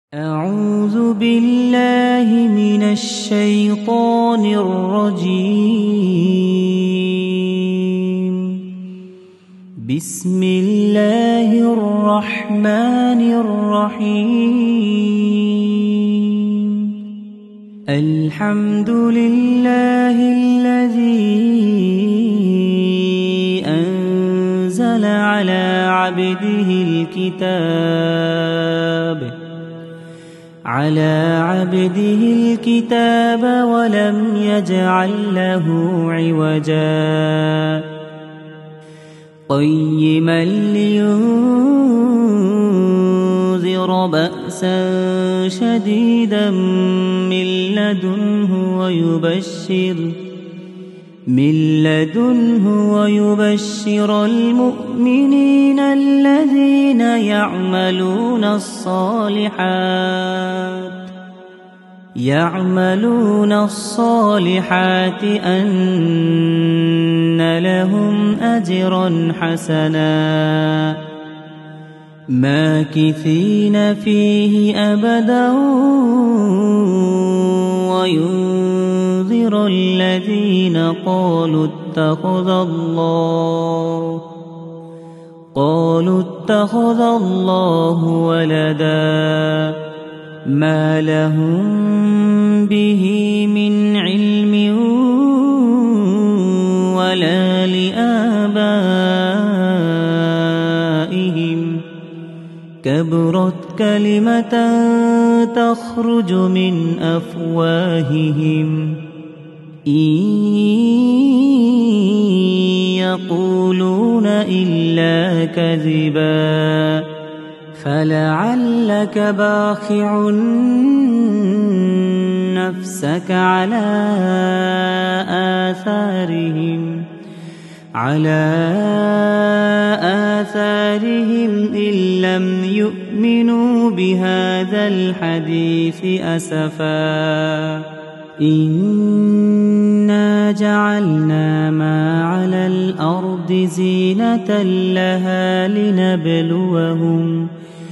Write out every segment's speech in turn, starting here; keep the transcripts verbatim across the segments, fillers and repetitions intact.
أعوذ بالله من الشيطان الرجيم. بسم الله الرحمن الرحيم. الحمد لله الذي أنزل على عبده الكتاب على عبده الكتاب ولم يجعل له عوجا قيما لينذر بأسا شديدا من لدنه ويبشر من لدنه ويبشر المؤمنين الذين يعملون الصالحات يعملون الصالحات أن لهم أجرا حسنا ماكثين فيه أبدا وينذر الذين قالوا اتخذ الله قالوا اتخذ الله ولدا ما لهم به من علم ولا لآبائهم كبرت كلمة تخرج من أفواههم إن يقولون إلا كذبا فلعلك باخع نفسك على آثارهم على آثارهم إن لم يؤمنوا بهذا الحديث أسفا إنا جعلنا ما على الأرض زينة لها لنبلوهم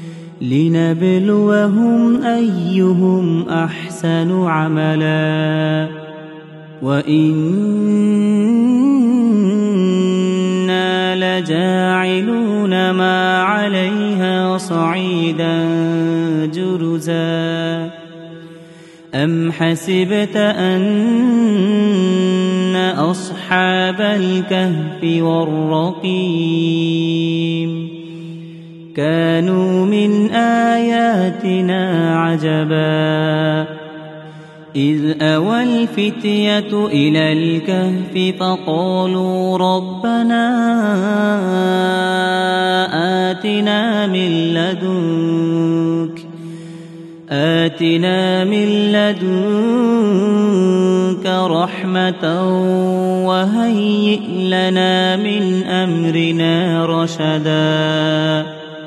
لنبلوهم أيهم أحسن عملا وإنا لجاعلون ما عليها صعيدا جرزا أم حسبت أن أصحاب الكهف والرقيم كانوا من آياتنا عجبا إذ أوى الفتية إلى الكهف فقالوا ربنا آتنا من لدنك آتنا من لدنك رحمة وهيئ لنا من أمرنا رشدا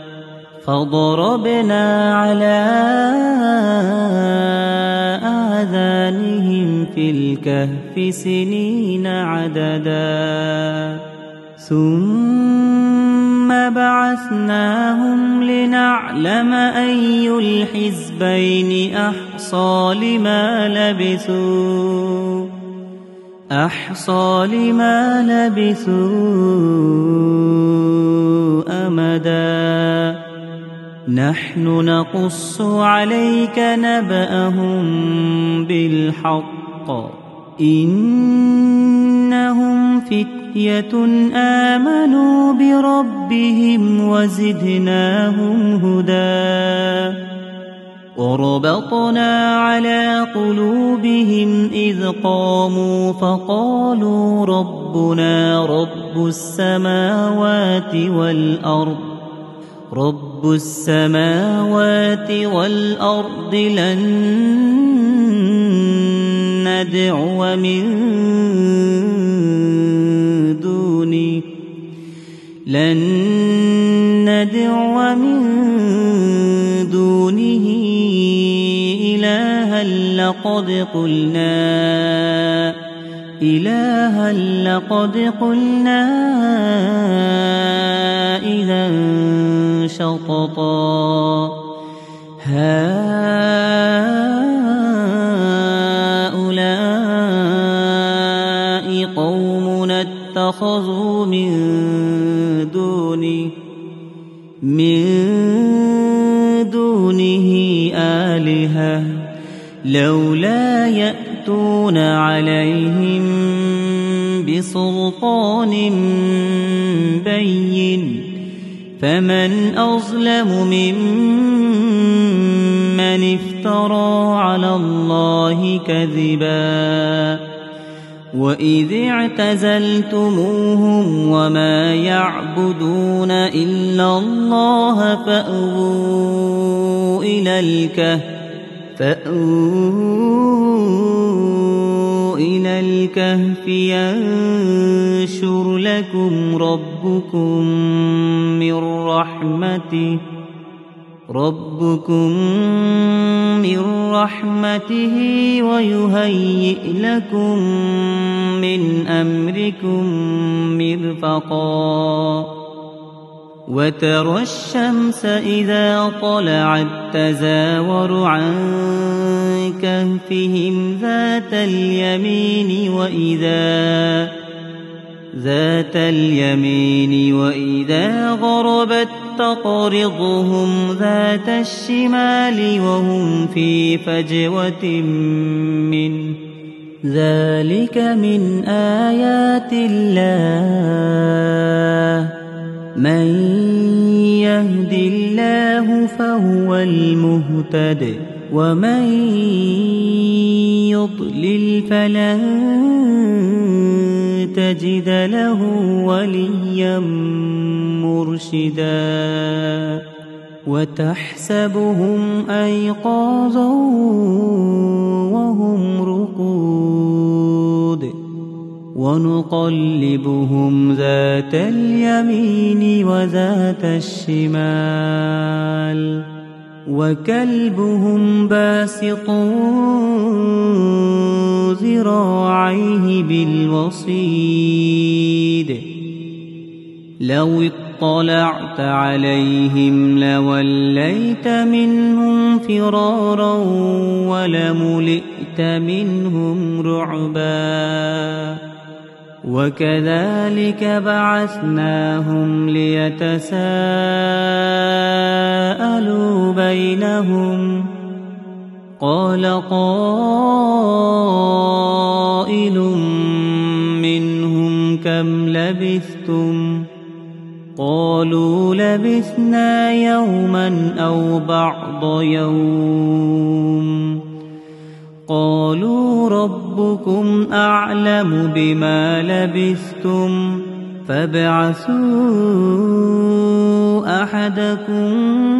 فضربنا على آذانهم في الكهف سنين عددا ثم بعثناهم لنعلم أي الحزبين أحصى لما لبثوا أحصى لما لبثوا أمدا نحن نقص عليك نبأهم بالحق إنهم فتية آمنوا بربهم وزدناهم هدى وربطنا على قلوبهم إذ قاموا فقالوا ربنا رب السماوات والأرض رب السماوات والأرض لن ندعو من دوني لن ندعو من دونه إلها لقد قلنا إلها لقد قلنا إذا شططا هؤلاء قومنا اتخذوا من دونه من دونه آلهة لولا يأتون عليهم بسلطان بين فمن أظلم ممن افترى على الله كذبا وإذ اعتزلتموهم وما يعبدون إلا الله فأووا إلى الكهف فأووا إلى الكهف ينشر لكم ربكم من رحمته ربكم من رحمته ويهيئ لكم من أمركم مرفقا وترى الشمس إذا طلعت تزاور عن كهفهم ذات اليمين وإذا ذات اليمين وإذا غربت تقرضهم ذات الشمال وهم في فجوة منه ذلك من آيات الله من يهد الله فهو المهتد ومن يضلل فلن تجد له وليا مرشدا وتحسبهم أيقاظا وهم رقود ونقلبهم ذات اليمين وذات الشمال وكلبهم باسط ذراعيه بالوصيد لو اطلعت عليهم لوليت منهم فرارا ولملئت منهم رعبا وكذلك بعثناهم ليتساءلوا بينهم قال قائل منهم كم لبثتم قالوا لبثنا يوما أو بعض يوم قالوا ربكم أعلم بما لبثتم فابعثوا أحدكم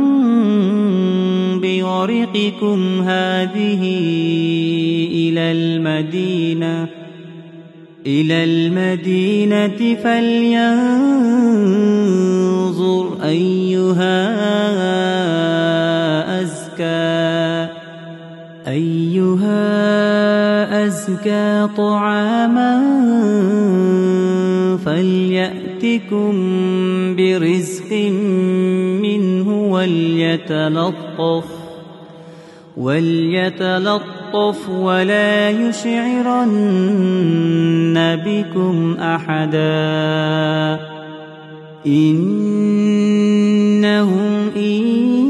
بورقكم هذه إلى المدينة إلى المدينة فلينظر أيها أزكى أيها أزكى طعاما فليأتكم برزق منه وليتلطف وليتلطف ولا يشعرن بكم أحدا إنهم إن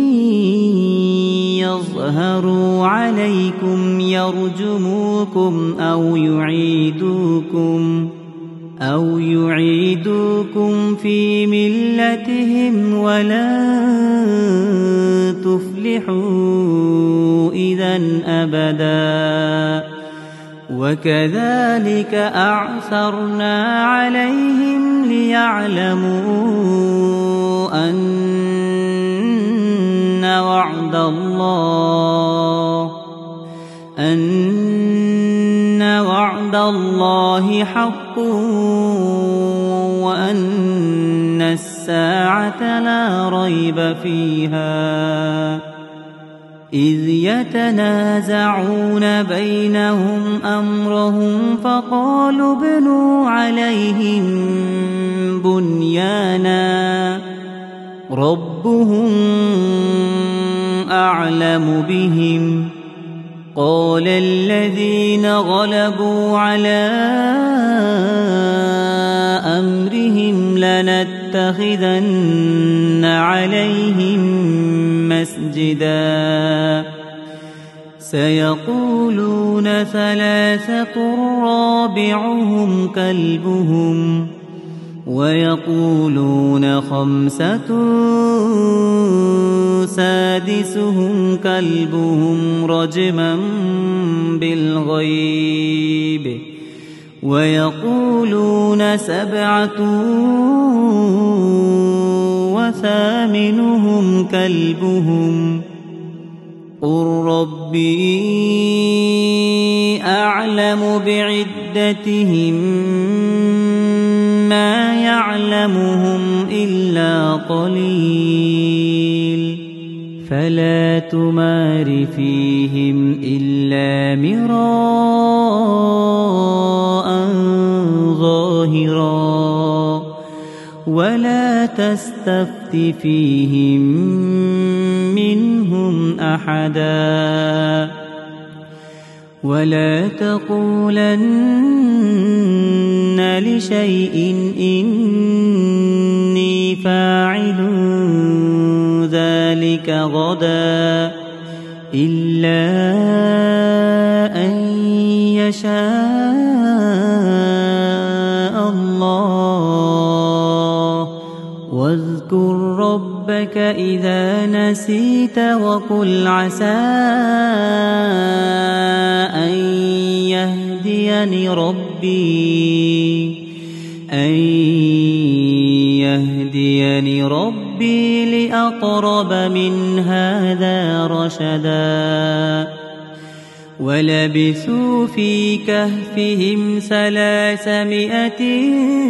يظهروا عليكم يرجموكم أو يعيدوكم أو يعيدوكم في ملتهم ولن تفلحوا إذا أبدا وكذلك أعثرنا عليهم ليعلموا أن وعد الله أن وعد الله حق وأن الساعة لا ريب فيها إذ يتنازعون بينهم أمرهم فقالوا ابنوا عليهم بنيانا ربهم أعلم بهم قال الذين غلبوا على أمرهم لنتخذن عليهم مسجدا سيقولون ثلاثة رابعهم كلبهم ويقولون خمسة سادسهم كلبهم رجما بالغيب ويقولون سبعة وثامنهم كلبهم قل ربي أعلم بعدتهم ما يعلمهم إلا قليل فلا تمار فيهم إلا مراء ظاهرا ولا تستفت فيهم منهم أحدا ولا تقولن لشيء إني فاعل ذلك غدا إلا أن يشاء الله واذكر ربك إذا نسيت وقل عسى أن يهديني ربي أن يهديني ربي لأقرب من هذا رشدا ولبثوا في كهفهم ثلاثمائة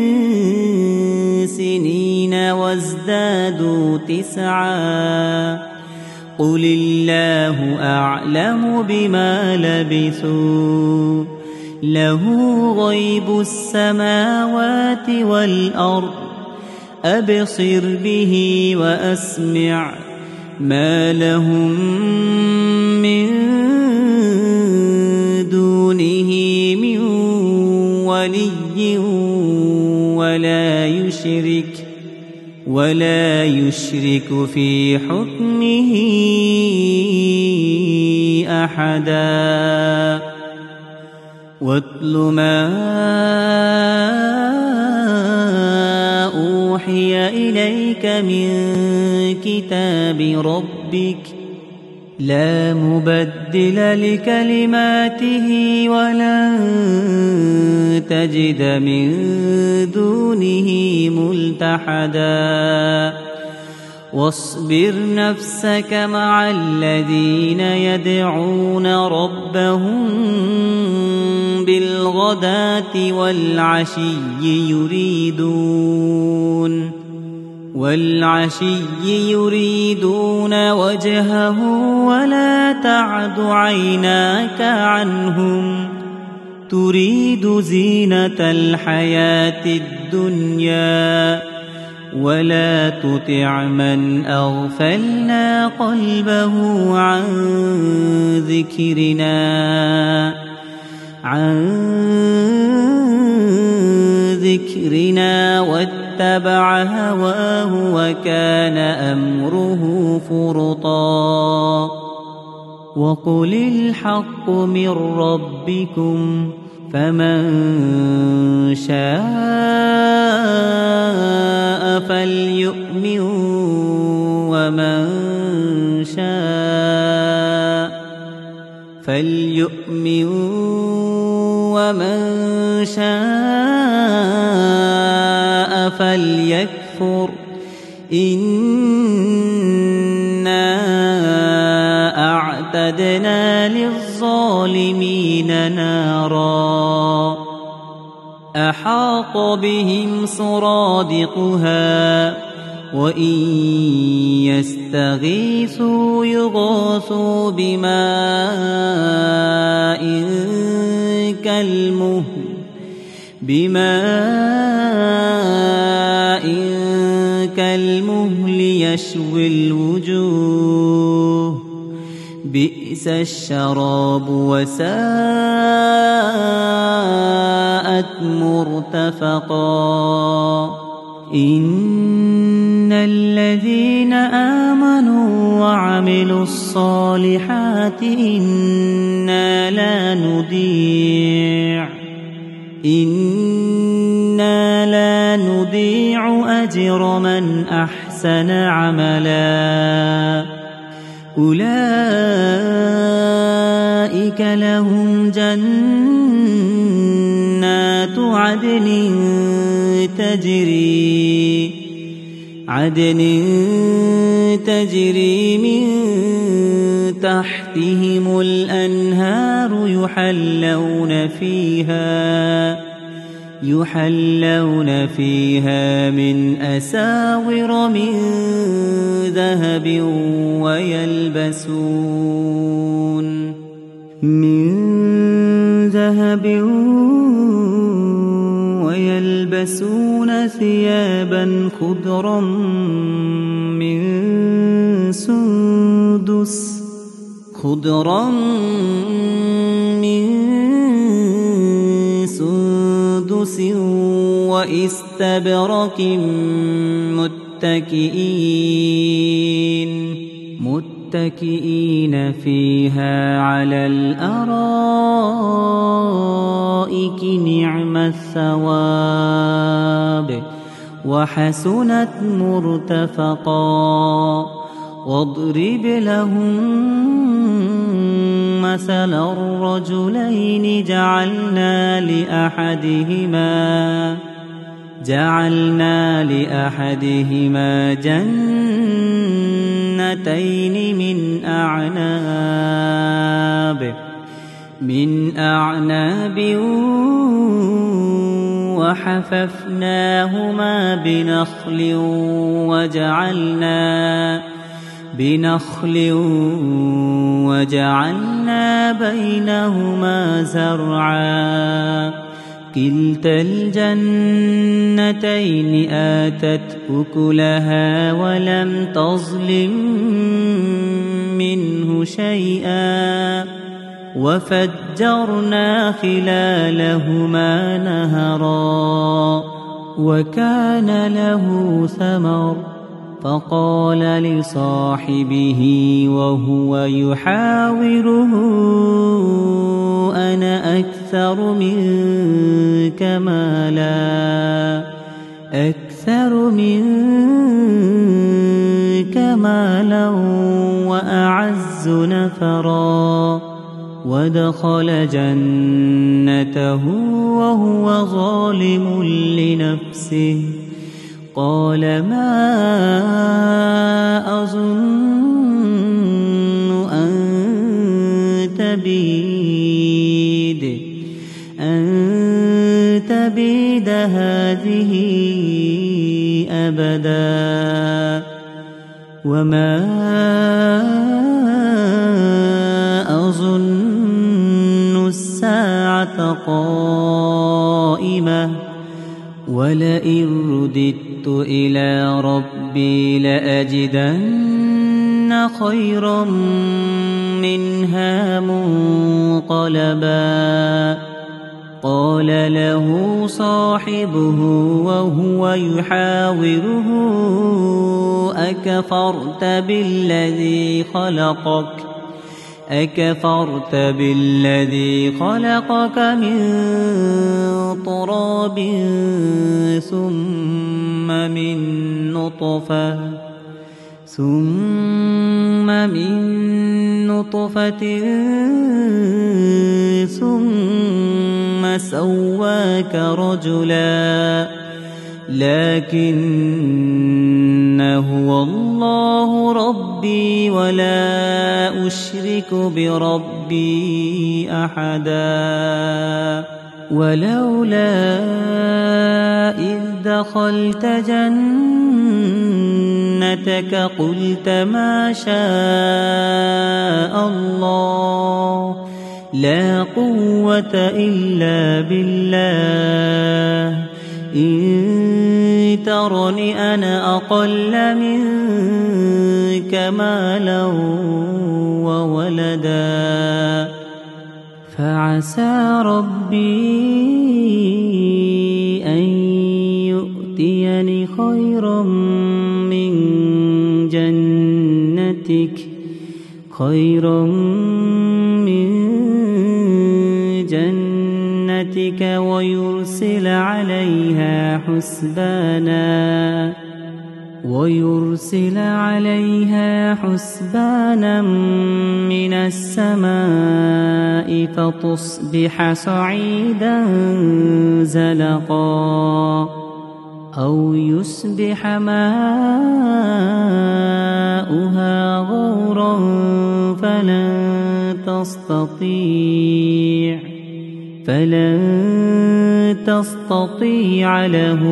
سنين وازدادوا تسعا قل الله أعلم بما لبثوا له غيب السماوات والأرض أبصر به وأسمع ما لهم من دونه من ولي ولا يشرك ولا يشرك في حكمه أحدا واتل ما أوحي إليك من كتاب ربك لا مبدل لكلماته ولن تجد من دونه ملتحدا واصبر نفسك مع الذين يدعون ربهم بالغداة والعشي يريدون والعشي يريدون وجهه ولا تعد عيناك عنهم تريد زينة الحياة الدنيا ولا تطع من أغفلنا قلبه عن ذكرنا عن ذكرنا واتبع هواه وكان أمره فرطا وقل الحق من ربكم فمن شاء فليؤمن ومن شاء فليؤمن ومن شاء فليكفر إنا أعتدنا للظالمين نارا أحاط بهم سرادقها وإن يستغيثوا يغاثوا بماء كالمهل بماء كالمهل يشوي الوجوه بئس الشراب وساءت مرتفقا إن الذين آمنوا وعملوا الصالحات إنا لا نضيع إنا لا نضيع أجر من أحسن عملا أولئك لهم جنات عدن تجري عدن تجري من تحتهم الأنهار يحلون فيها يحلون فيها من أساور من ذهب ويلبسون من ذهب ويلبسون ثيابا خضرا من سندس خضرا من سندس وإستبرق متكئين متكئين فيها على الأرائك نعم الثواب وحسنت مرتفقا واضرب لهم مثل الرجلين جعلنا لأحدهما جعلنا لأحدهما جنتين من أعناب من أعناب وحففناهما بنخل وجعلنا بنخل وجعلنا بينهما زرعا كلتا الجنتين آتت أكلها ولم تظلم منه شيئا وفجرنا خلالهما نهرا وكان له ثمر فقال لصاحبه وهو يحاوره أنا أكثر منك مالا أكثر منك مالا وأعز نفرا ودخل جنته وهو ظالم لنفسه قال ما أظن أن تبيد أن تبيد هذه أبدا وما أظن الساعة قائمة ولئن رددت إلى ربي لأجدن خيرا منها منقلبا قال له صاحبه وهو يحاوره أكفرت بالذي خلقك أكفرت بالذي خلقك من تراب ثم من نطفة ثم من نطفة ثم سواك رجلا لكن هو الله ربي ولا أشرك بربي أحدا ولولا إذ دخلت جنتك قلت ما شاء الله لا قوة إلا بالله إن ترني أنا أقل منك منك مالا وولدا فعسى ربي أن يؤتيني خيرا من جنتك خيرا من جنتك ويرسل عليها حسبانا ويرسل عليها حسبانا من السماء فتصبح صعيدا زلقا أو يصبح ماؤها غورا فلن تستطيع فلن تستطيع له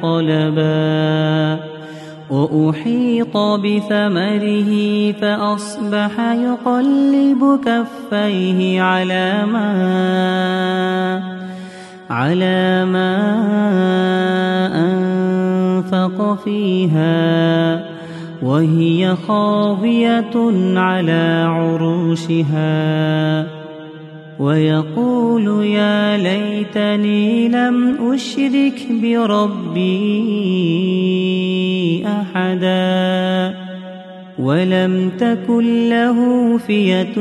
طلبا وأحيط بثمره فأصبح يقلب كفيه على ما على ما أنفق فيها وهي خاوية على عروشها ويقول يا ليتني لم أشرك بربي أحدا ولم تكن له فئة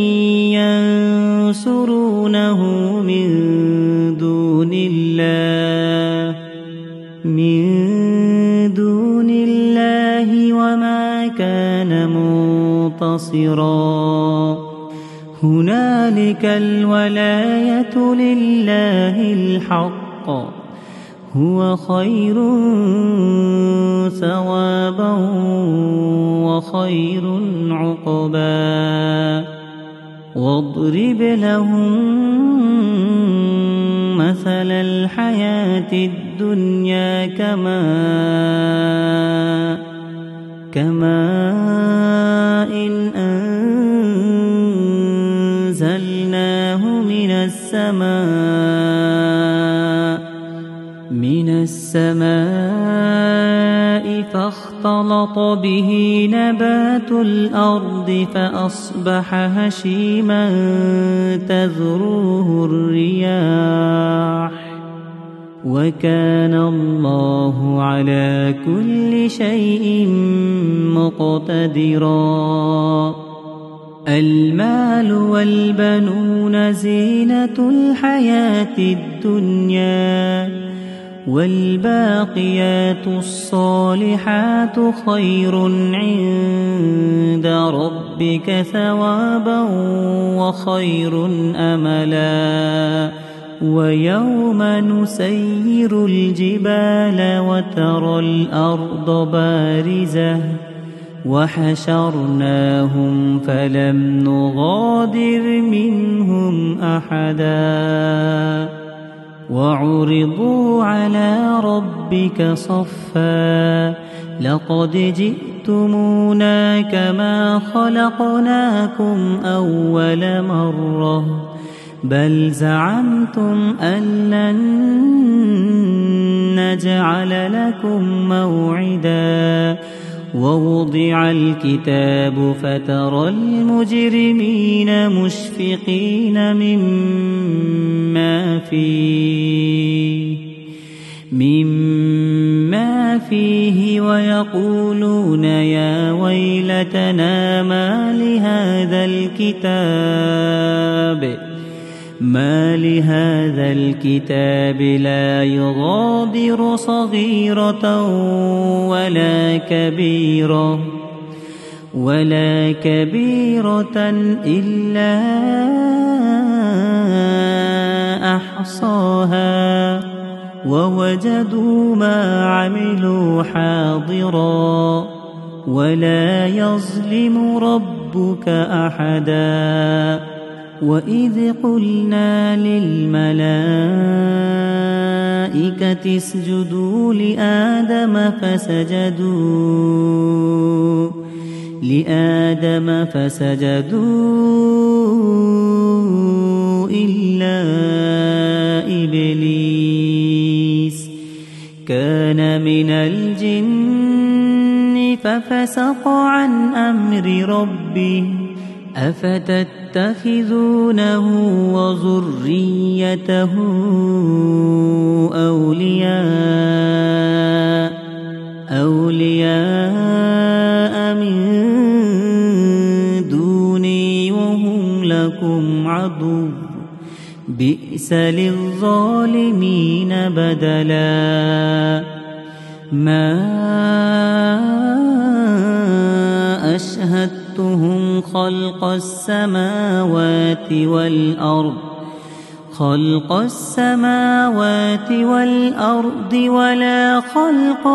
ينصرونه من دون الله من دون الله وما كان منتصرا هنالك الولاية لله الحق هو خير ثوابا وخير عقبا واضرب لهم مثل الحياة الدنيا كماء كماء إن أنزلناه من السماء من السماء فاختلط به نبات الأرض فأصبح هشيما تذروه الرياح وكان الله على كل شيء مقتدرا المال والبنون زينة الحياة الدنيا والباقيات الصالحات خير عند ربك ثوابا وخير أملا ويوم نسير الجبال وترى الأرض بارزة وحشرناهم فلم نغادر منهم أحدا وعرضوا على ربك صفا لقد جئتمونا كما خلقناكم أول مرة بل زعمتم أن لن نجعل لكم موعدا ووضع الكتاب فترى المجرمين مشفقين مما فيه مما فيه ويقولون يا ويلتنا ما لهذا الكتاب ما لهذا الكتاب لا يغادر صغيرة ولا كبيرة ولا كبيرة إلا أحصاها ووجدوا ما عملوا حاضرا ولا يظلم ربك أحدا وإذ قلنا للملائكة اسجدوا لآدم فسجدوا لآدم فسجدوا إلا إبليس كان من الجن ففسق عن أمر ربه أفتتخذونه وذريته أولياء أولياء من دوني وهم لكم عدو بئس للظالمين بدلا ما أشهدتهم خلق السماوات والأرض خلق السماوات والأرض ولا خلق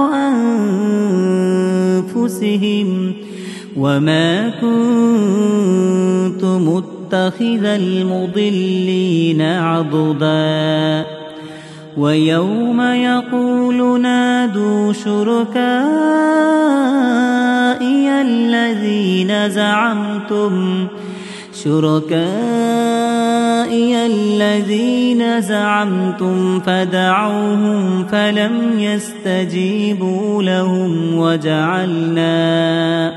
أنفسهم وما كنت متخذ المضلين عضدا ويوم يقول نادوا شركائي الذين زعمتم شركائي الذين زعمتم فدعوهم فلم يستجيبوا لهم وجعلنا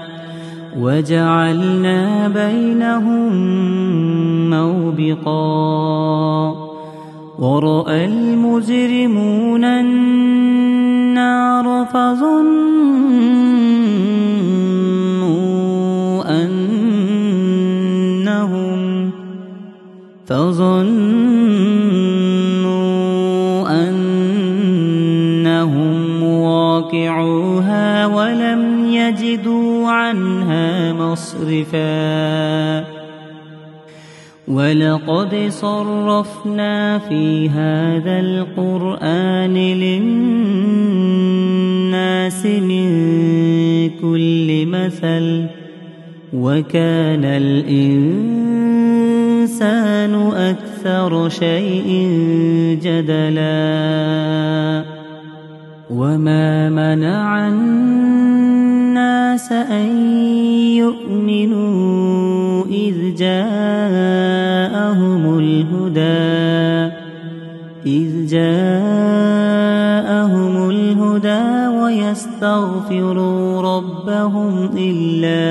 وجعلنا بينهم موبقا ورأى المجرمون النار فظنوا أنهم فظنوا أنهم واقعوها ولم يجدوا عنها مصرفا ولقد صرفنا في هذا القرآن للناس من كل مثل وكان الإنسان أكثر شيء جدلا وما منع الناس أن يؤمنوا إذ جاءهم الهدى إذ جاءهم الهدى ويستغفروا ربهم إلا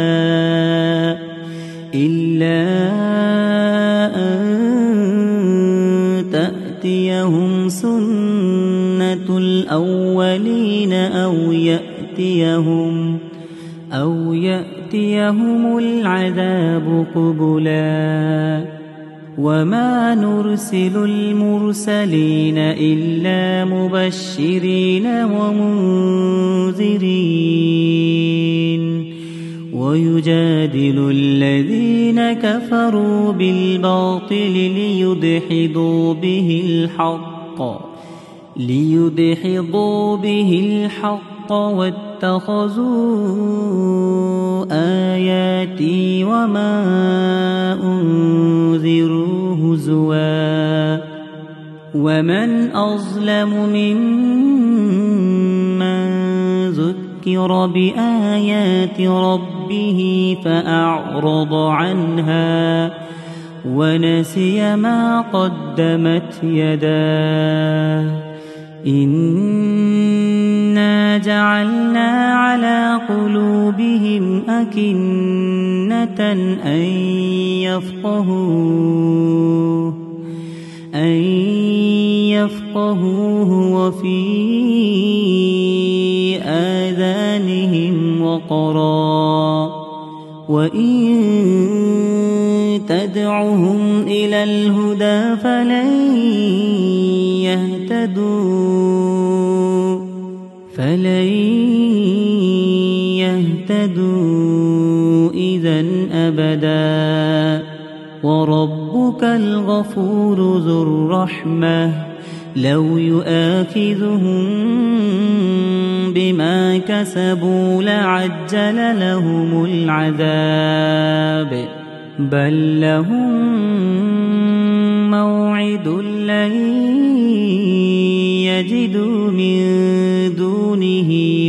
إلا أن تأتيهم سنة الأولين أو يأتيهم أو يأتيهم العذاب قبلا وما نرسل المرسلين إلا مبشرين ومنذرين ويجادل الذين كفروا بالباطل ليدحضوا به الحق ليدحضوا به الحق واتخذوا آياتي وما أنذروا هزوا ومن أظلم ممن ذكر بآيات ربه فأعرض عنها ونسي ما قدمت يداه إنا جعلنا على قلوبهم أكنة أن يفقهوه أن يفقهوه وفي آذانهم وقرا وإن تدعهم إلى الهدى فلن يهتدوا فلن يهتدوا إذن أبدا وربك الغفور ذو الرحمة لو يؤاخذهم بما كسبوا لعجل لهم العذاب بل لهم موعد لن يجدوا من دونه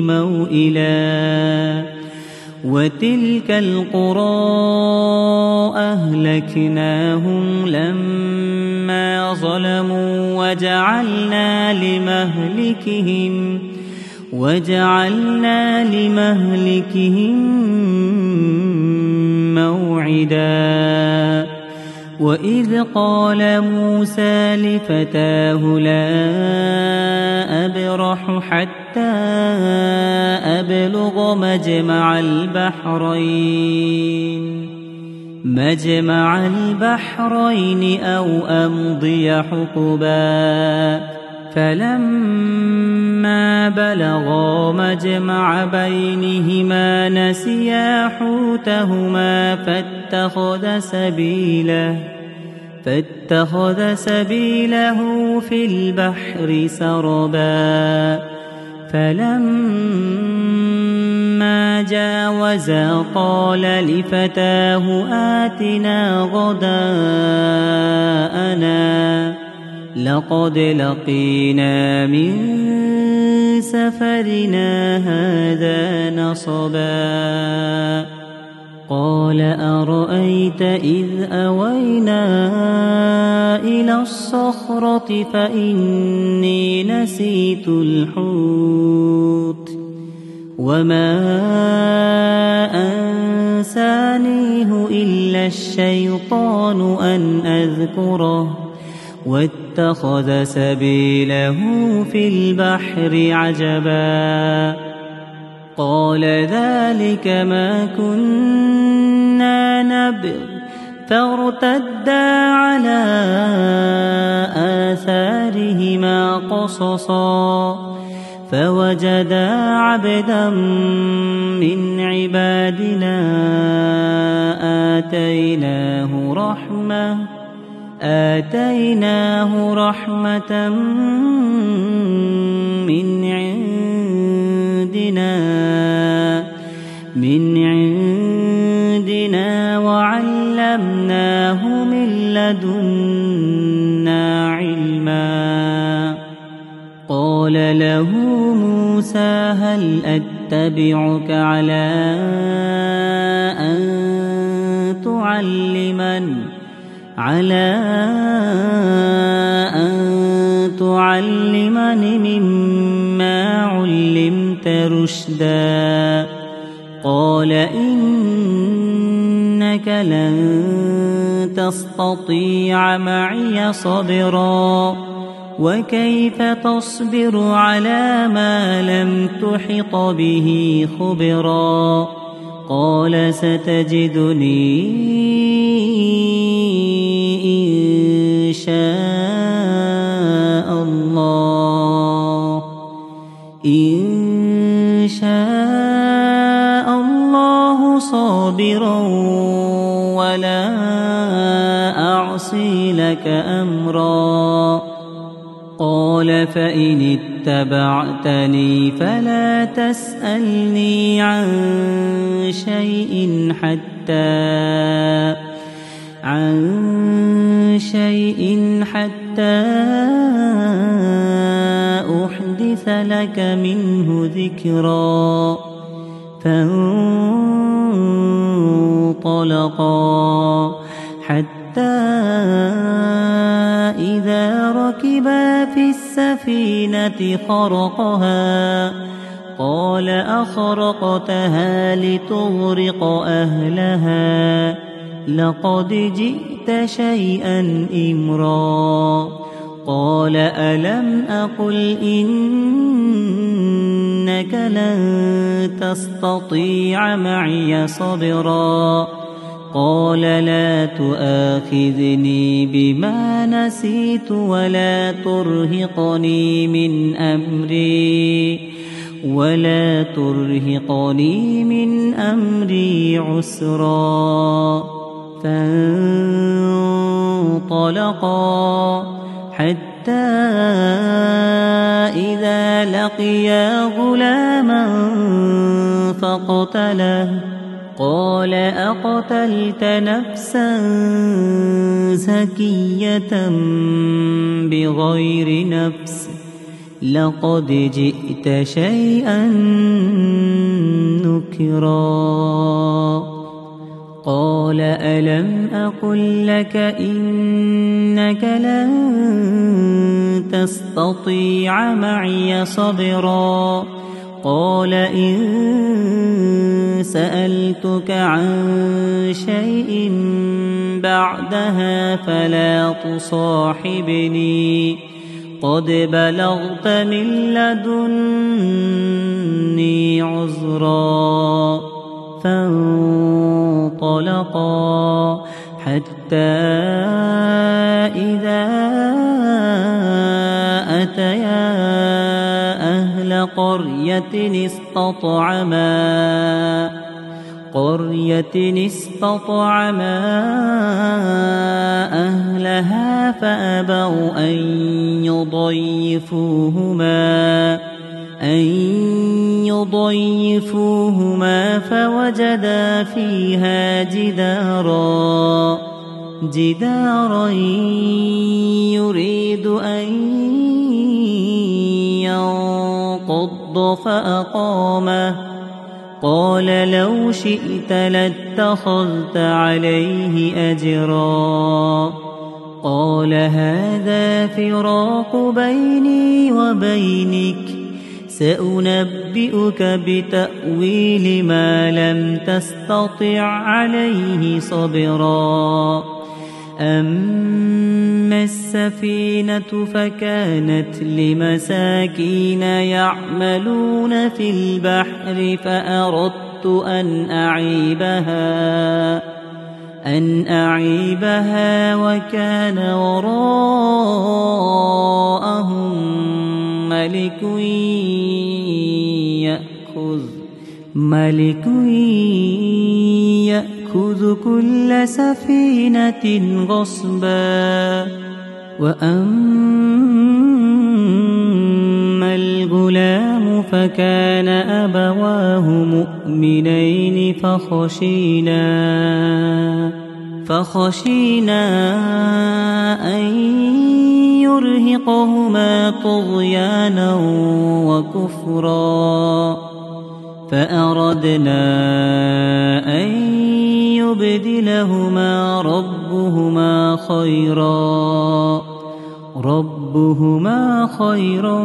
موئلا وتلك القرى أهلكناهم لما ظلموا وجعلنا لمهلكهم وجعلنا لمهلكهم موعدا وإذ قال موسى لفتاه لا أبرح حتى أبلغ مجمع البحرين مجمع البحرين أو أمضي حقبا فلما بلغا مجمع بينهما نسيا حوتهما فاتخذ سبيله فاتخذ سبيله في البحر سربا فلما جاوزا قال لفتاه آتنا غداءنا لقد لقينا من سفرنا هذا نصبا قال أرأيت إذ أوينا إلى الصخرة فإني نسيت الحوت وما أنسانيه إلا الشيطان أن أذكره واتخذ سبيله في البحر عجبا قال ذلك ما كنا نبغ فارتدا على آثارهما قصصا فوجدا عبدا من عبادنا آتيناه رحمة آتيناه رحمة من عندنا من عندنا وعلمناه من لدنا علما قال له موسى هل أتبعك على أن تعلمن على أن تعلمني مما علمت رشدا قال إنك لن تستطيع معي صبرا وكيف تصبر على ما لم تحط به خبرا قال ستجدني إن شاء الله إن شاء الله صابرا ولا أعصي لك أمرا قال فإن اتبعتني فلا تسألني عن شيء حتى عن شيء حتى أحدث لك منه ذكرا فانطلقا حتى إذا ركبا في السفينة خرقها قال أخرقتها لتغرق أهلها لقد جئت شيئا إمرا قال ألم أقل إنك لن تستطيع معي صبرا قال لا تؤاخذني بما نسيت ولا ترهقني من أمري ولا ترهقني من أمري عسرا فانطلقا حتى إذا لقيا غلاما فقتله قال أقتلت نفسا زكية بغير نفس لقد جئت شيئا نكرا قال ألم أقل لك إنك لن تستطيع معي صبرا قال إن سألتك عن شيء بعدها فلا تصاحبني قد بلغت من لدني عذرا فانطلقا حتى إذا أتيا أهل قرية استطعما قرية استطعما أهلها فأبوا أن يضيفوهما أن يضيفوهما فوجدا فيها جدارا جدارا يريد أن ينقض فأقامه قال لو شئت لاتخذت عليه أجرا قال هذا فراق بيني وبينك سأنبئك بتأويل ما لم تستطع عليه صبرا أما السفينة فكانت لمساكين يعملون في البحر فأردت أن أعيبها أن أعيبها وكان وراءهم ملك يأخذ ملك يأخذ كل سفينة غصبا وأما الغلام فكان أبواه مؤمنين فخشينا فخشينا أن يرهقهما طغيانا وكفرا فأردنا أن يبدلهما ربهما خيرا ربهما خيرا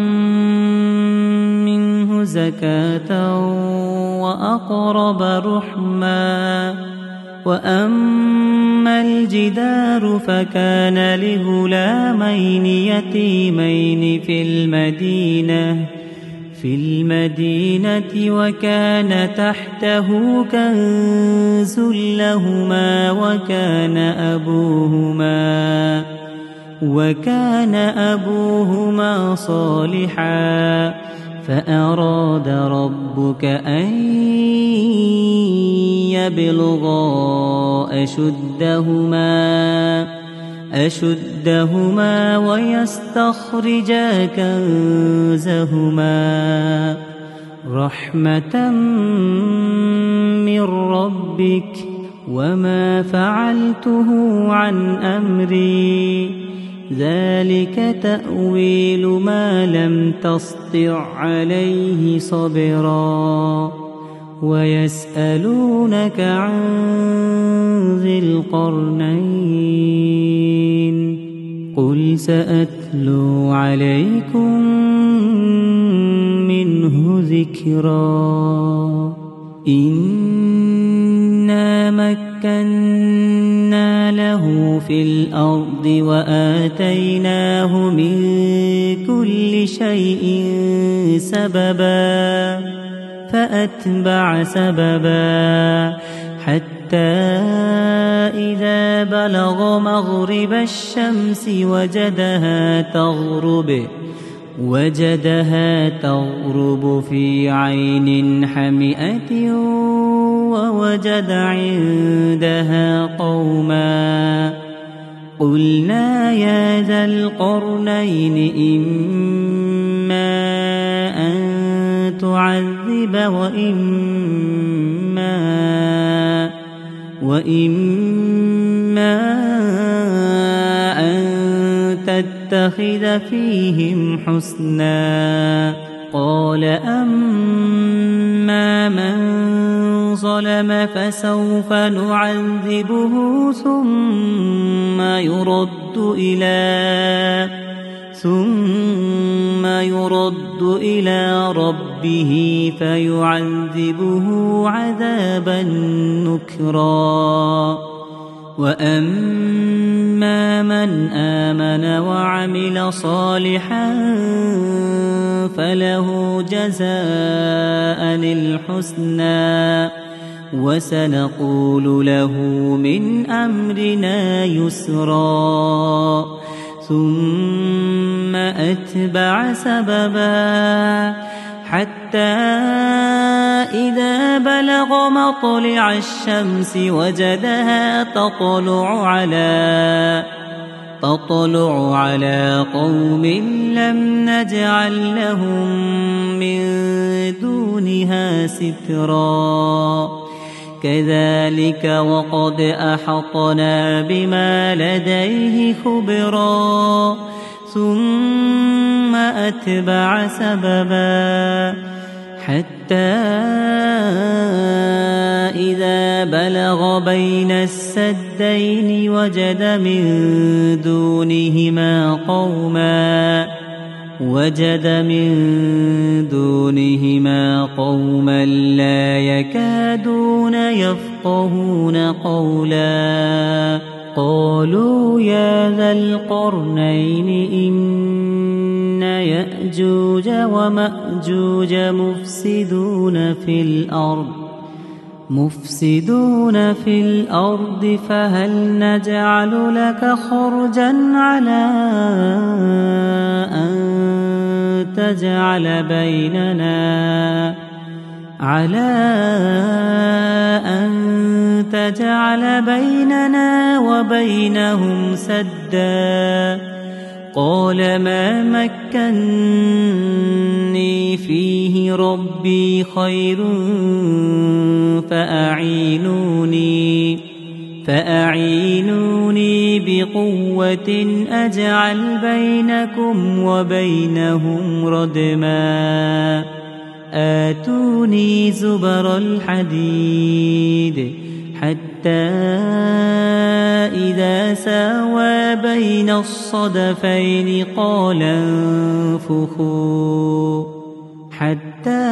منه زكاة وأقرب رحما وأما الجدار فكان لغلامين يتيمين في المدينة في المدينة وكان تحته كنز لهما وكان أبوهما وكان أبوهما صالحا فأراد ربك أن يبلغا أشدهما أشدهما ويستخرجا كنزهما رحمة من ربك وما فعلته عن أمري ذلك تأويل ما لم تسطع عليه صبرا ويسألونك عن ذي القرنين قل سأتلو عليكم منه ذكرا إنا مكنا له في الأرض وآتيناه من كل شيء سببا فأتبع سببا حتى إذا بلغ مغرب الشمس وجدها تغرب وجدها تغرب في عين حمئة ووجد عندها قوما قلنا يا ذا القرنين إما أن تعذب وإما وإما أن تتخذ فيهم حسنا قال أما من ظلم فسوف نعذبه ثم يرد إلى ثم يرد إلى ربه فيعذبه عذابا نكرا وأما من آمن وعمل صالحا فله جزاء الحسنى وسنقول له من أمرنا يسرا ثم أتبع سببا حتى إذا بلغ مطلع الشمس وجدها تطلع على تطلع على قوم لم نجعل لهم من دونها سترا كذلك وقد أحطنا بما لديه خبرا ثم أتبع سببا حتى إذا بلغ بين السدين وجد من دونهما قوما وجد من دونهما قوما لا يكادون يفقهون قولا قالوا يا ذا القرنين إن يأجوج ومأجوج مفسدون في الأرض مفسدون في الأرض فهل نجعل لك خرجا على أن تجعل بيننا على أن تجعل بيننا وبينهم سدا قال ما مكني فيه ربي خير فأعينوني فأعينوني بقوة أجعل بينكم وبينهم ردما آتوني زبر الحديد حتى إذا ساوى بين الصدفين قال انفخوا حتى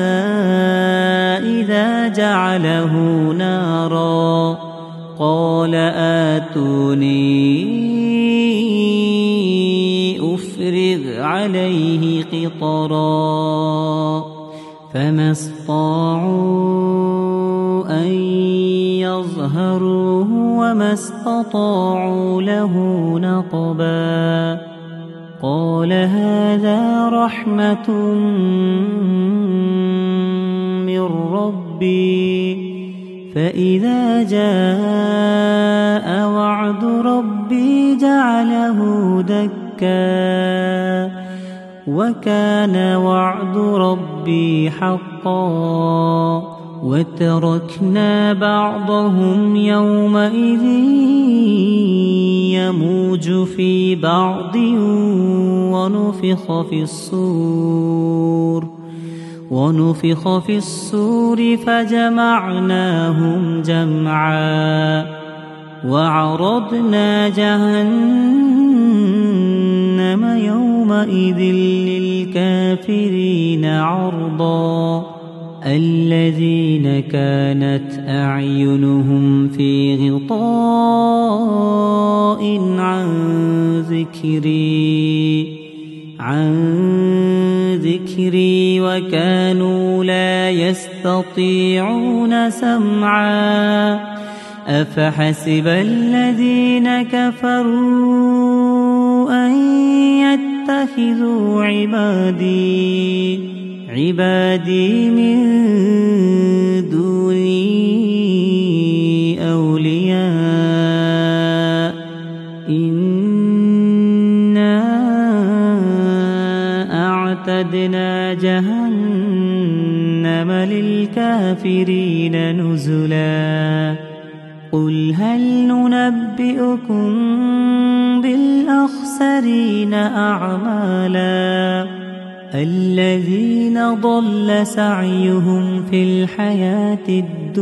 إذا جعله نارا قال آتوني أفرغ عليه قطرا فما استطاعوا أن يظهروه وما استطاعوا له نقبا قال هذا رحمة من ربي فإذا جاء وعد ربي جعله دكا وكان وعد ربي حقا وتركنا بعضهم يومئذ يموج في بعض ونفخ في الصور ونفخ في الصور فجمعناهم جمعا وعرضنا جهنم يومئذ للكافرين عرضا الذين كانت أعينهم في غطاء عن ذكري عن ذكري وكانوا لا يستطيعون سمعا أفحسب الذين كفروا أن يتخذوا عبادي عبادي من دوني أولياء إنا أعتدنا جهنم للكافرين نزلا قل هل ننبئكم بالأخسرين أعمالا الذين ضل سعيهم في الحياة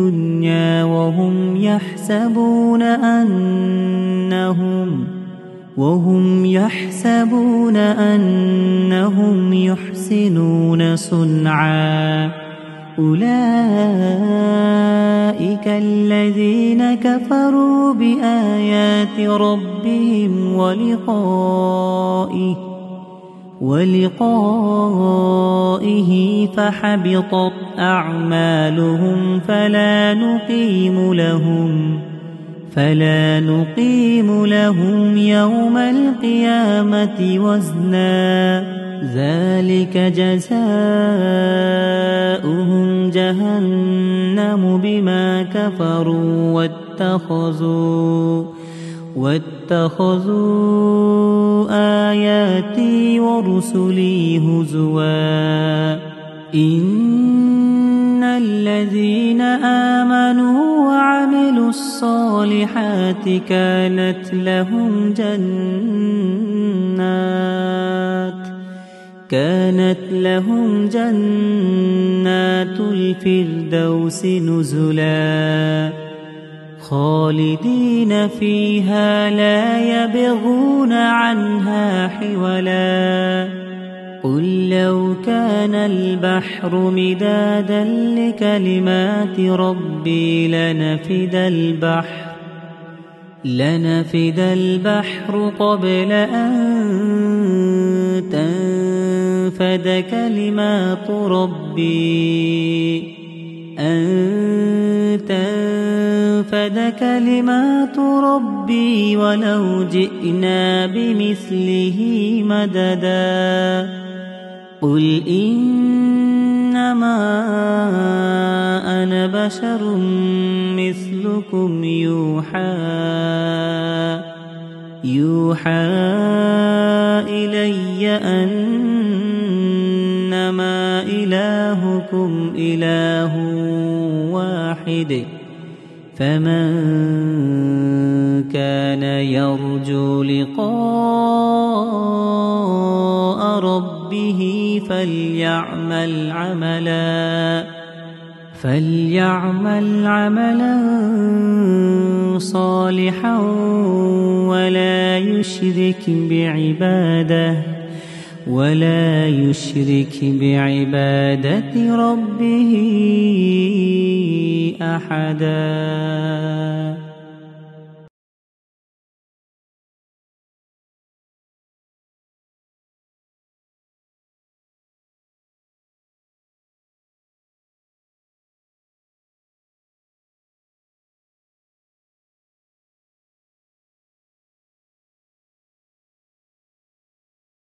الدنيا وهم يحسبون أنهم وهم يحسبون أنهم يحسنون صنعا أولئك الذين كفروا بآيات ربهم ولقائه ولقائه فحبطت أعمالهم فلا نقيم لهم فلا نقيم لهم يوم القيامة وزنا ذلك جزاؤهم جهنم بما كفروا واتخذوا واتخذوا آياتي ورسلي هزوا إن الذين آمنوا وعملوا الصالحات كانت لهم جنات كانت لهم جنات الفردوس نزلا خالدين فيها لا يبغون عنها حولا قل لو كان البحر مدادا لكلمات ربي لنفد البحر لنفد البحر قبل أن تنفد كلمات ربي أن تنفد كلمات ربي ولو جئنا بمثله مددا قل إنما أنا بشر مثلكم يوحى يوحى إلي أنما إلهكم إله واحد فمن كان يرجو لقاء ربه فليعمل عملا فليعمل عملا صالحا ولا يشرك بعبادة ولا يشرك بعبادة ربه أحدا.